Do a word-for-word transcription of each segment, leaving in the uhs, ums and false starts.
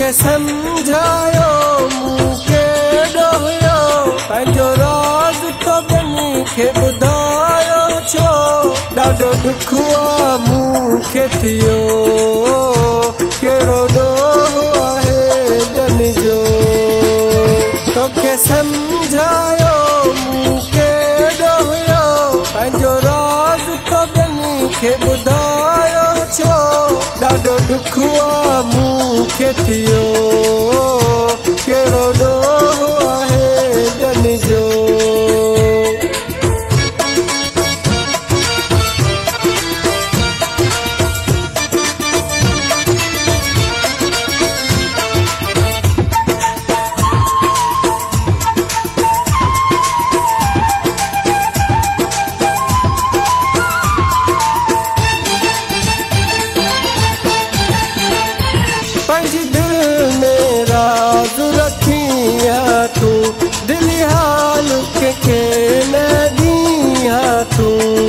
तोखे समझायो मूंखे ॾोहियो पंहिंजो राज़ तो ॿियनि खे ॿुधायो छो ॾाढो दुख आहे मूंखे थियो कहिड़ो ॾोह आहे ॼनि जो तोखे समझायो मूंखे ॾोहियो पंहिंजो राज़ तो ॿियनि खे ॿुधायो छो ॾाढो दुख आहे मूंखे थियो कहिड़ो ॾोह आहे ॼनि जो दिल में राज रखिया तू दिली हाल के न दिया तू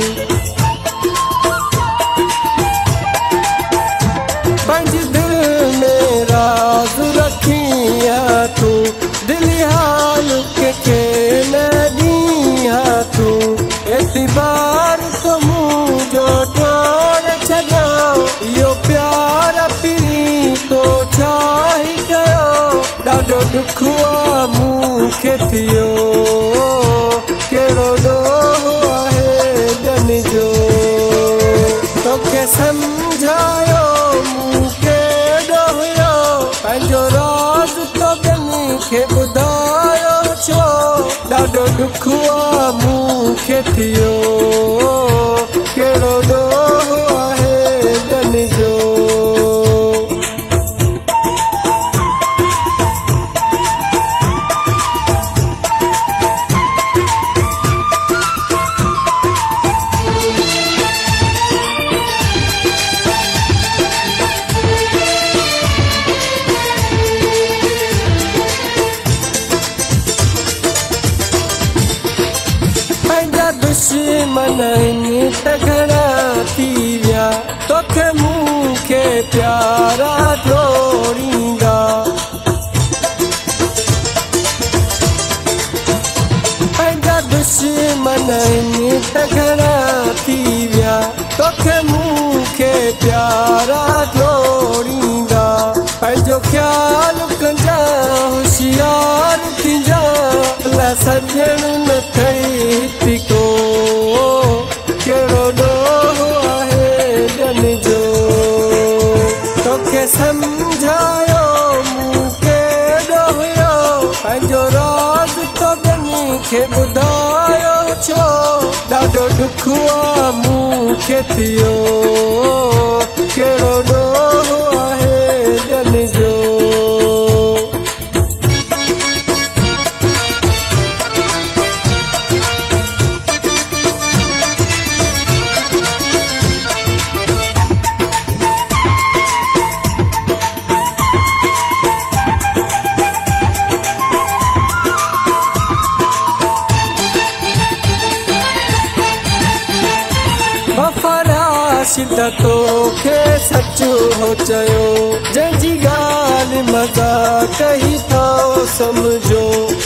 पंज दिल में राज रखिया तू दिली हाल के न दिया तू एतबार तो मुझो तोड़ छॾियो इहो प्यार पीरी तो चाही कयो ॾाढो दुख आहे मूंखे थियो कहिड़ो ॾोह आहे ॼनि जो तोखे समझायो मूंखे ॾोहियो पंहिंजो राज़ तो ॿियनि खे ॿुधायो छो ॾाढो दुख आहे मूंखे थियो कहिड़ो ॾोह आहे ॼनि जो दुश्मन त घणा थी विया तोखे मूंखे प्यारा जोड़ींदा पंहिंजा दुश्मन त घणा थी विया तोखे मूंखे प्यारा जोड़ींदा पंहिंजो ख़्यालु कंजा होशियार थींदा सजण न थई को कहिड़ो ॾोह आहे ॼनि जो तोखे समझायो मूंखे ॾोहियो पंहिंजो राज़ तो ॿियनि खे ॿुधायो छो ॾाढो दुख आहे मूंखे थियो कहिड़ो ॾोह आहे ॼनि जो तोखे सच हो चयो जंहिंजी ॻाल्हि मज़ाक ई थो सम्झो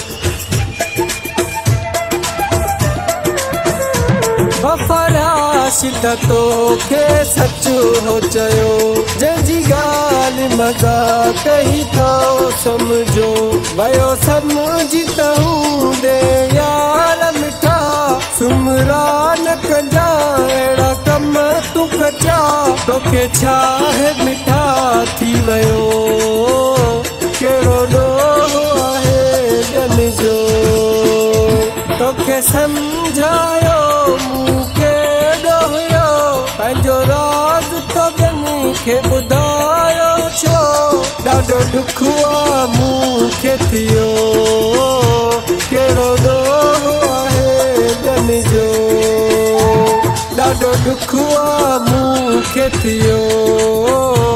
बफ़राश त तोखे सच हो चयो जंहिंजी ॻाल्हि मज़ाक ई थो सम्झो वियो सम्झी त हूंदे यार मिठा सुमरा न कंजा अहिड़ा कम तूं कचा तोखे छा आहे मिठा थी वियो कहिड़ो ॾोह आहे ॼनि जो तोखे समझायो मूंखे ॾोहियो पंहिंजो राज़ तो ॿियनि खे ॿुधायो छो ॾाढो दुख आहे मूंखे थियो कहिड़ो ॾोह आहे ॼनि जो ॾाढो दुख आहे मूंखे थियो